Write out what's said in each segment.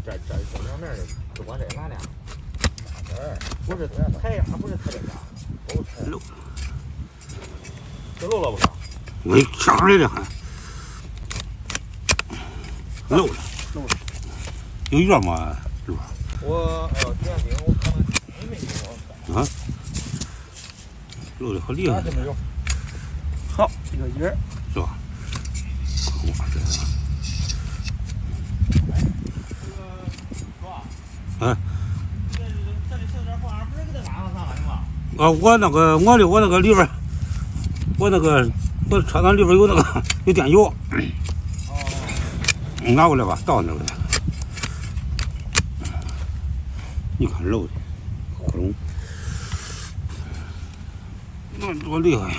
这正两面就往这拉俩。不是太阳，不是特别大， 漏， 这漏了不是？ 没上来了还，漏了，有远吗？是吧？ 我这样顶我看看没有啊，漏的好厉害。 这没有。 好， 一个眼儿是吧？哇，这个。啊。 这里剩点花，不是给它安上了是吧？ 啊，我那个里边，我车上里边有那个有电油。哦。拿过来吧，倒那个。你看漏的，窟窿，那多厉害！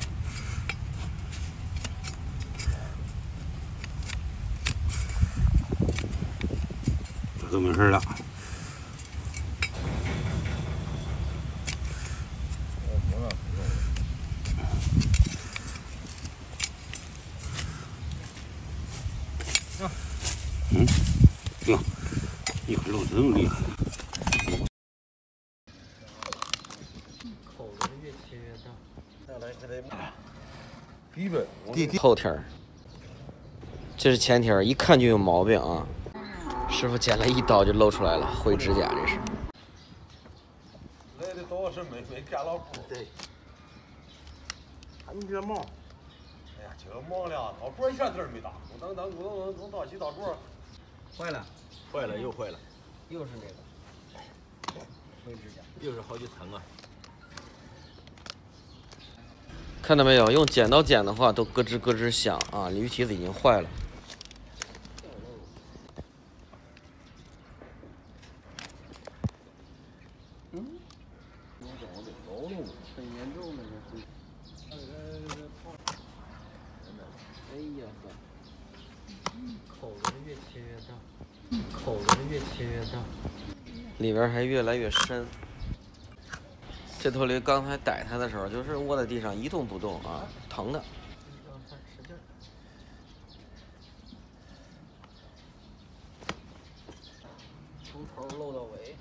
这都没事了。嗯，行，你看漏的这么厉害。 口子越切越大。再来还得底本。 后天儿，这是前天儿，一看就有毛病啊！师傅剪了一刀就露出来了，灰指甲这是。 来的多是没干老苦。对。还没这毛。哎呀，这个忙了，到桌一下字儿没打，咕噔到起到桌。坏了，又坏了， 又是那个灰指甲， 又是好几层啊。 看到没有？用剪刀剪的话都咯吱咯吱响啊！驴蹄子已经坏了。哎呀口子越切越大，口子越切越大，里边还越来越深。这头驴刚才逮它的时候，就是窝在地上一动不动啊，疼的。使劲，从头漏到尾。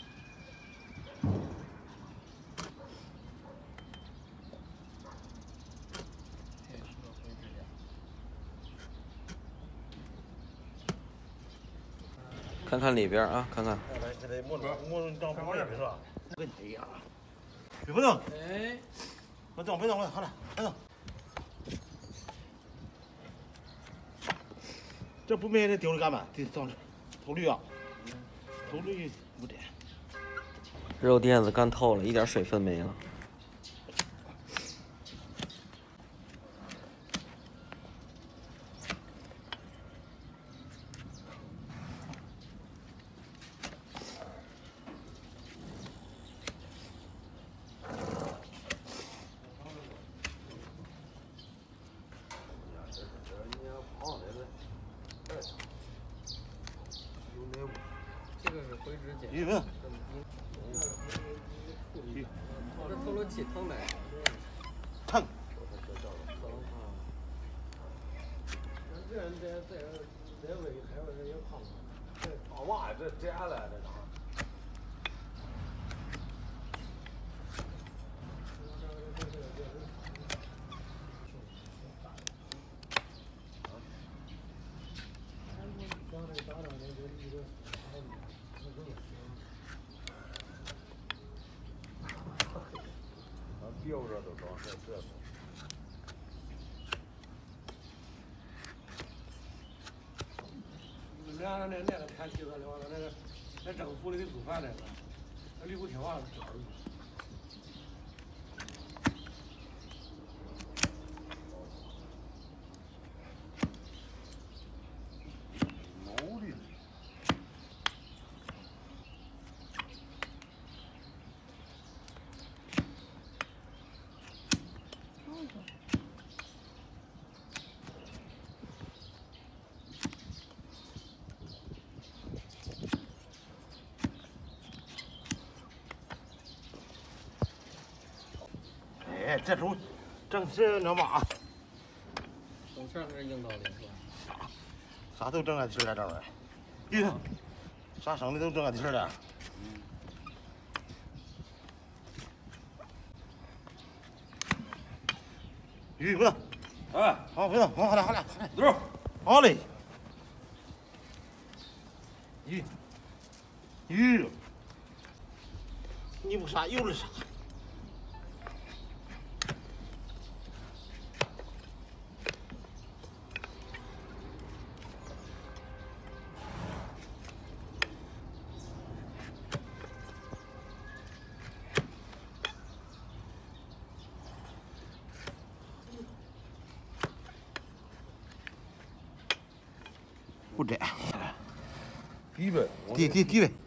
看看里边啊，看看。 这得摸张不回是吧？问题呀。别动。 哎。 别动，好了，别动。这不没得丢了干嘛？得当头驴啊，头驴不得。 肉垫子干透了，一点水分没了。这个是灰指甲。这透了气疼没？ 疼。这胃还有人也胖，这大娃这摘了这哪？标着都装上这个。俩那个天气的话，那政府里的做饭那个，那驴不听话这儿。哎，这手正是那嘛， 从前是硬道理是吧？ 啥都正在就在这儿。你看， 啥生的都这个地儿了。鱼回来。哎，好，回来，好嘞，好嘞，好嘞，走，好嘞。鱼，你不杀有人杀。不窄，低呗，低呗，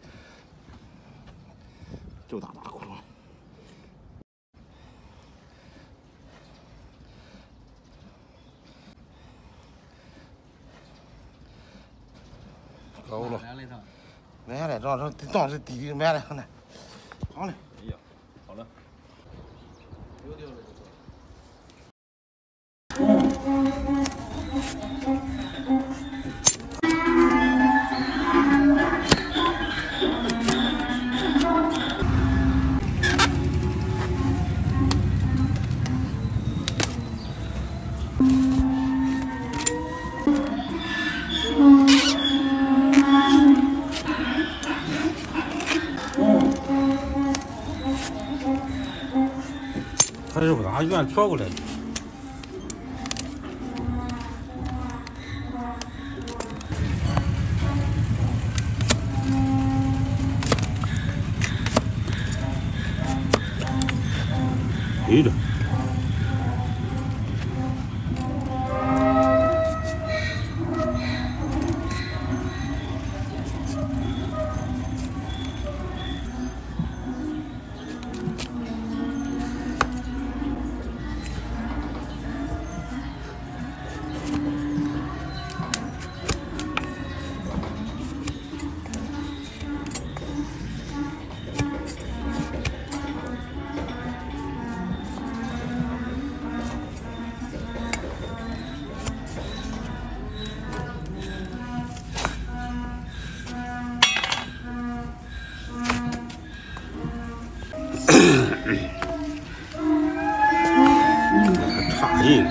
就打大窟窿。高了，来了，这是低买了，看好嘞。哎呀，好了。 他是不打远跳过来的。对着。差劲。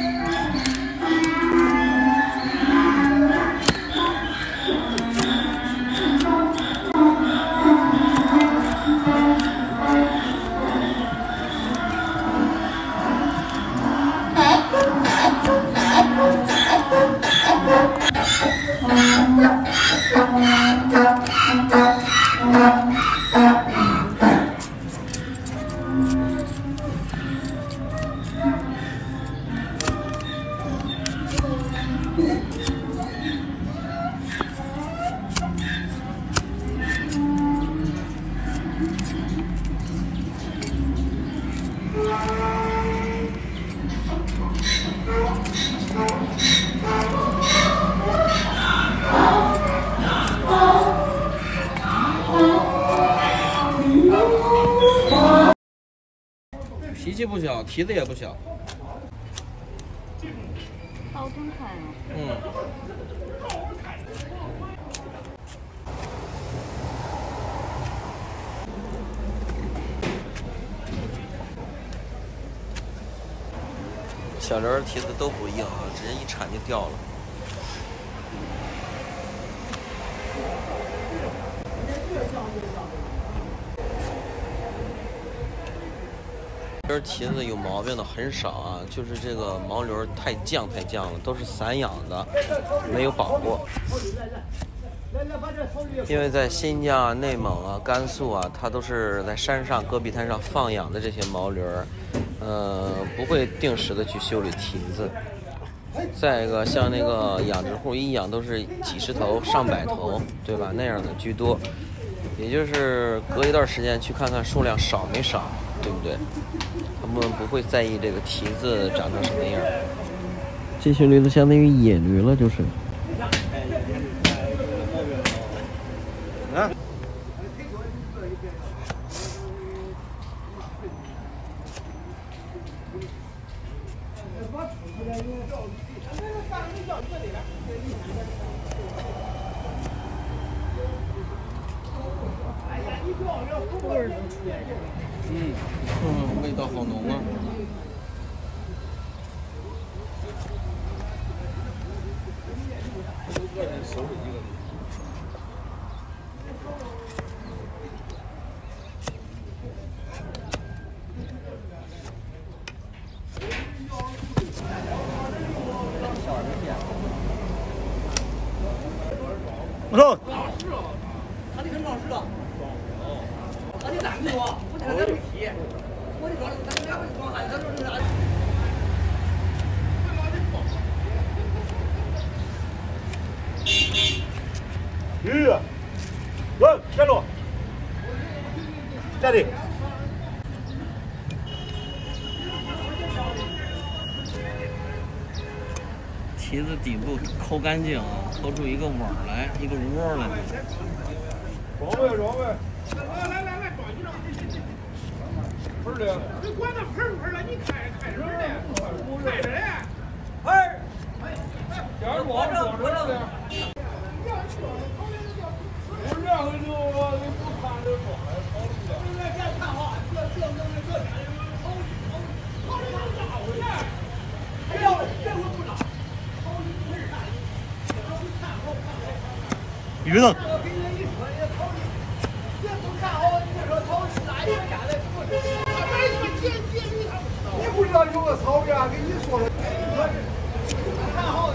脾气不小，蹄子也不小。 刀真开了。 小刘蹄子都不硬啊，直接一铲就掉了。这蹄子有毛病的很少啊，就是这个毛流太犟了，都是散养的，没有保过。因为在新疆啊、内蒙啊、甘肃啊，它都是在山上、戈壁滩上放养的这些毛驴儿，不会定时的去修理蹄子。再一个，像那个养殖户一养都是几十头、上百头，对吧？那样的居多，也就是隔一段时间去看看数量少没少，对不对？他们不会在意这个蹄子长成什么样。这些驴子相当于野驴了，就是。 啊。 味道好浓啊。 我说， 他那个老实了，他的单子多，我这个没提，我的装的，他两个装汉，他说是啥？ 喂，站住！站立。 蹄子底部抠干净啊，抠出一个网来，一个窝来。 装备。来，装一张。盆儿的。你管那盆儿了，你看着嘞，看着嘞。盆儿。点儿光着的。我这回就你不看这装的，考虑的。你来先看好，这家里考虑咋回事？哎呦，这回不能。 鱼呢？ 我跟你说，你考虑，别不看好，你说考虑哪一个家的不是？没什么结局，你不知道有个草原，跟你说了，看好。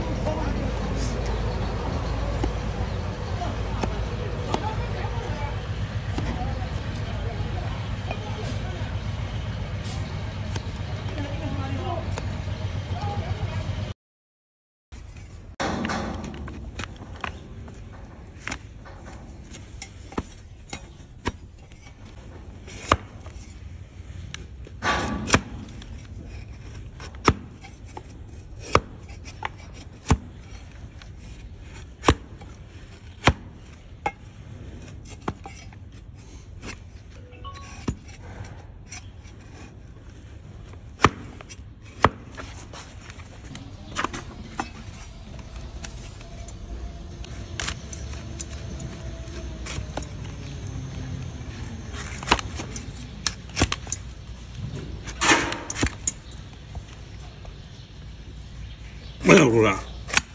没有主啊。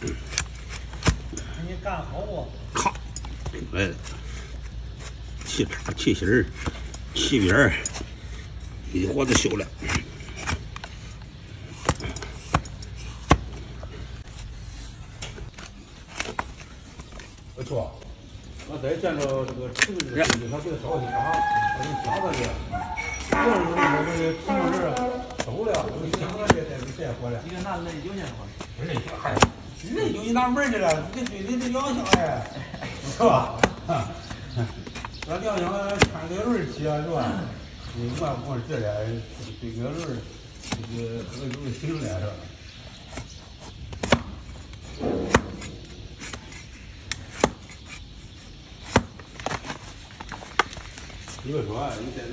你干好不？ 靠！哎，气叉、气芯儿、气边儿，一伙子修了。不错，我再见着这个池子的东西，他给他找去啥？他给夹子去。这是我们的皮毛人走了，我夹子去再回来。 一个拿累有呢吗？ 不是，嗨，人有你哪门去了？你对你的良心哎，是吧？咱良心看个轮去啊，是吧？你光这俩对个轮，这个喝酒行了是吧？你别说，你在。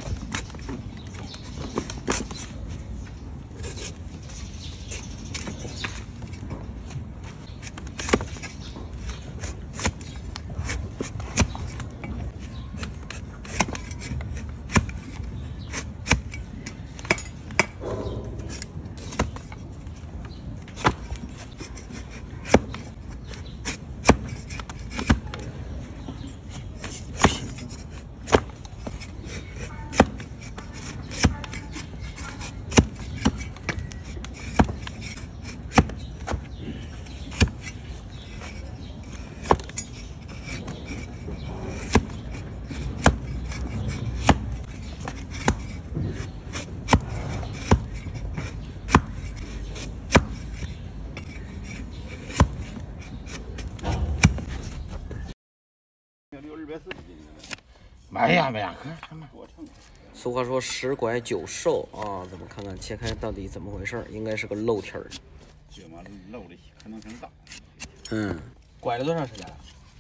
买呀，可什么多成？ 俗话说10拐9瘦啊，咱们看看切开到底怎么回事？应该是个漏题儿。 这嘛漏的可能性大。 拐了多长时间了？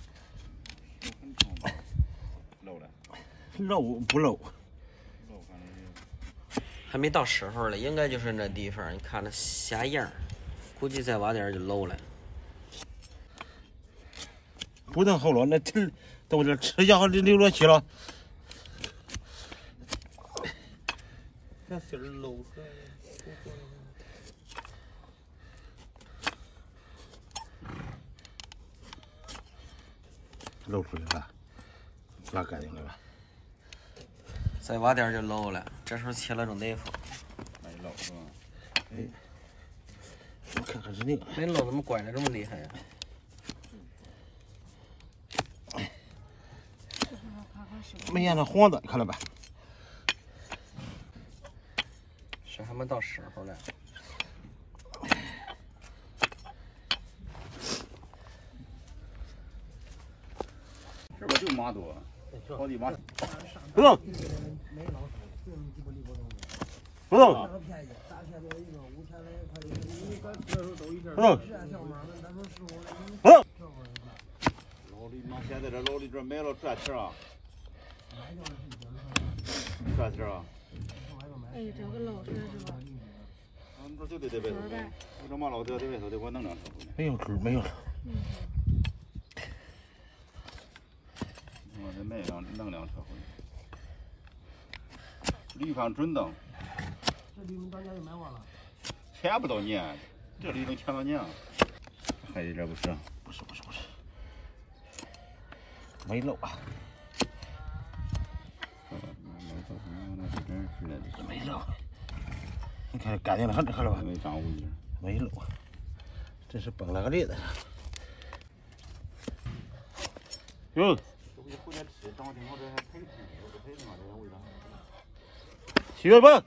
漏了。漏不漏？漏反正还没到时候了，应该就是那地方，你看那瞎样，估计再晚点就漏了。 不能好了，那蹄都这吃下流落去了。 看芯儿露出来了。露出来了，挖干净了吧？ 再挖点就漏了，这时候切了种内服。 没漏是吧？哎，我看看是那个。 那漏怎么拐的这么厉害呀？ 没验那黄的，看了吧？ 是还没到时候呢。 是不是就马多？好几马。 不动。不动。不动。 老李妈现在这老李这买了转蹄啊。转蹄啊。 哎，这个老车是吧？ 你说就得在外头买，你这马老在外头得给我弄两车回来。 没有口，没有。 我得弄两车回来。驴方准当。 这驴们当年就买完了。 前不到年，这驴能前到年啊？还有点不是？ 不是。没漏啊。没漏。你看干净的很，看了吧？ 没长污泥。 没漏。这是崩了个裂的。哟。7月份。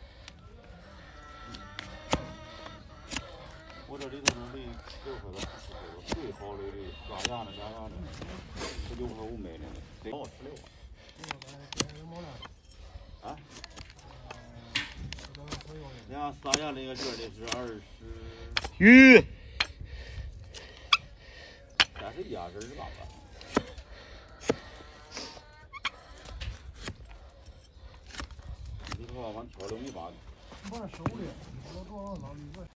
我这里头的驴6块多，最好的驴，刷牙的、牙的，16块5买的，得16。啊？俩撒牙那个这的是20。 鱼。 这是压根儿吧？你说往挑6米8的。 我手里，我多老李个。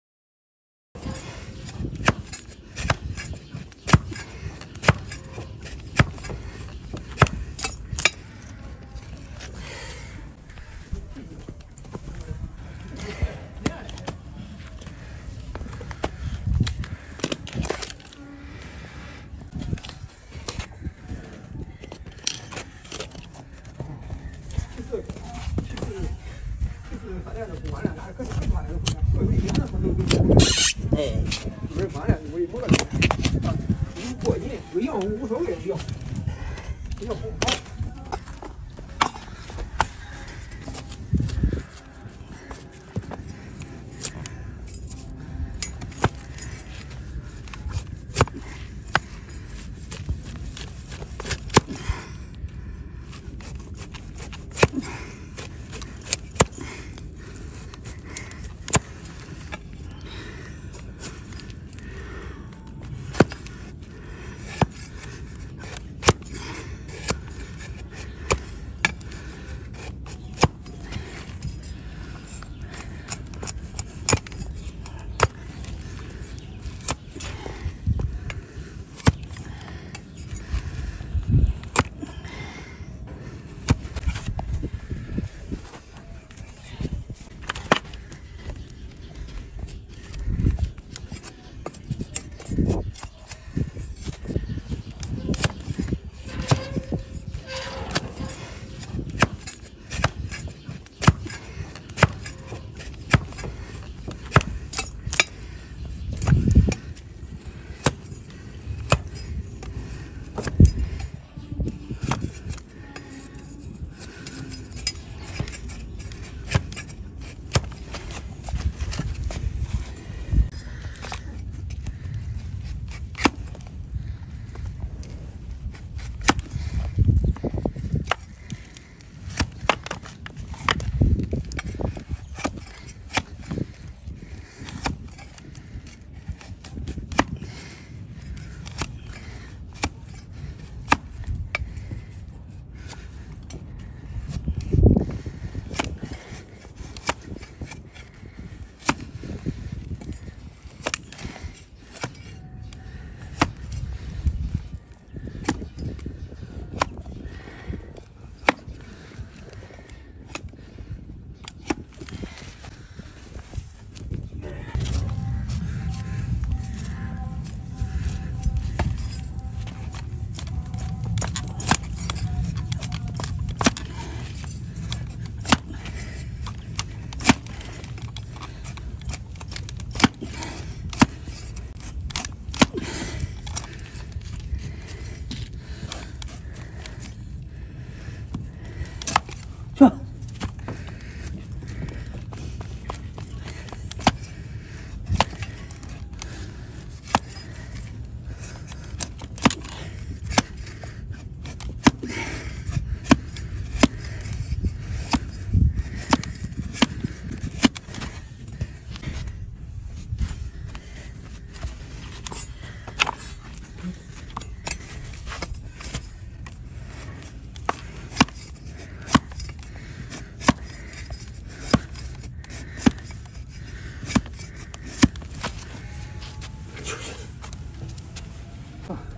哎，没发现我一摸了，过瘾，有样无所谓，要不好。